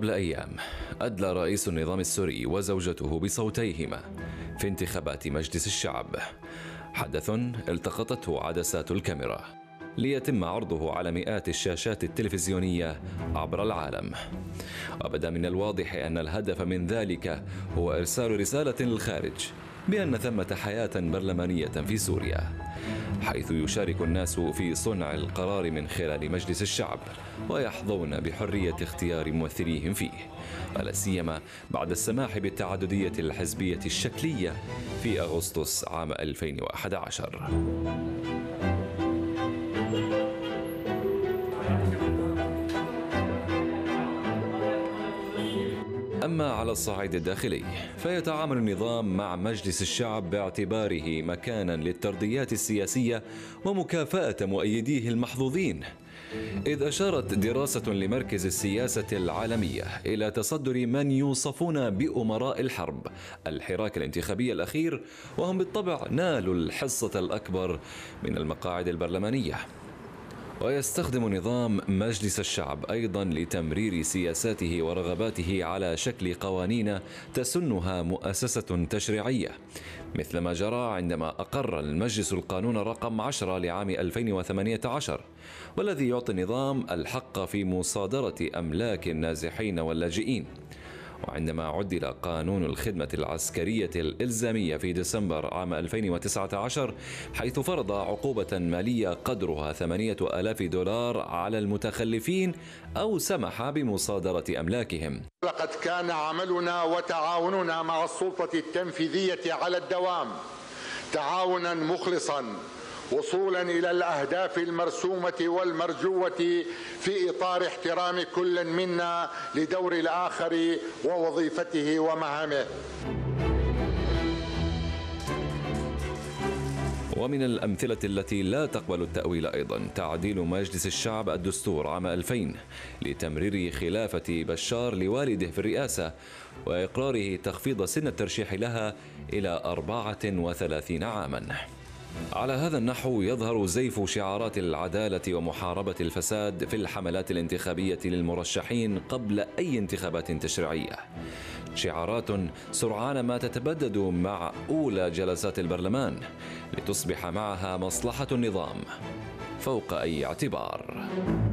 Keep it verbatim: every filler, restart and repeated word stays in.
قبل أيام أدلى رئيس النظام السوري وزوجته بصوتيهما في انتخابات مجلس الشعب، حدث التقطته عدسات الكاميرا ليتم عرضه على مئات الشاشات التلفزيونية عبر العالم. وبدا من الواضح أن الهدف من ذلك هو إرسال رسالة للخارج بأن ثمة حياة برلمانية في سوريا، حيث يشارك الناس في صنع القرار من خلال مجلس الشعب ويحظون بحرية اختيار ممثليهم فيه، ولا سيما بعد السماح بالتعددية الحزبية الشكلية في أغسطس عام ألفين وأحد عشر. أما على الصعيد الداخلي فيتعامل النظام مع مجلس الشعب باعتباره مكانا للترديات السياسية ومكافأة مؤيديه المحظوظين، إذ أشارت دراسة لمركز السياسة العالمية إلى تصدر من يوصفون بأمراء الحرب الحراك الانتخابي الأخير، وهم بالطبع نالوا الحصة الأكبر من المقاعد البرلمانية. ويستخدم نظام مجلس الشعب أيضا لتمرير سياساته ورغباته على شكل قوانين تسنها مؤسسة تشريعية، مثل ما جرى عندما أقر المجلس القانون رقم عشرة لعام ألفين وثمانية عشر، والذي يعطي النظام الحق في مصادرة أملاك النازحين واللاجئين. وعندما عدل قانون الخدمة العسكرية الإلزامية في ديسمبر عام ألفين وتسعة عشر، حيث فرض عقوبة مالية قدرها ثمانية آلاف دولار على المتخلفين أو سمح بمصادرة أملاكهم. لقد كان عملنا وتعاوننا مع السلطة التنفيذية على الدوام تعاونا مخلصا، وصولا إلى الأهداف المرسومة والمرجوة في إطار احترام كل منا لدور الآخر ووظيفته ومهامه. ومن الأمثلة التي لا تقبل التأويل أيضا تعديل مجلس الشعب الدستور عام ألفين لتمرير خلافة بشار لوالده في الرئاسة وإقراره تخفيض سن الترشيح لها إلى أربعة وثلاثين عاما. على هذا النحو يظهر زيف شعارات العدالة ومحاربة الفساد في الحملات الانتخابية للمرشحين قبل أي انتخابات تشريعية، شعارات سرعان ما تتبدد مع أولى جلسات البرلمان لتصبح معها مصلحة النظام فوق أي اعتبار.